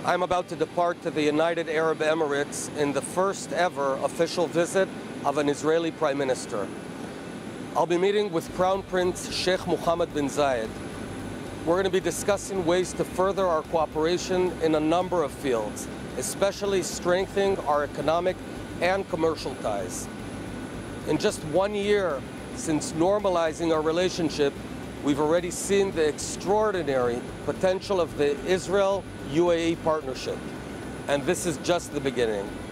I'm about to depart to the United Arab Emirates in the first ever official visit of an Israeli Prime Minister. I'll be meeting with Crown Prince Sheikh Mohammed bin Zayed. We're going to be discussing ways to further our cooperation in a number of fields, especially strengthening our economic and commercial ties. In just 1 year since normalizing our relationship, we've already seen the extraordinary potential of the Israel-UAE partnership, and this is just the beginning.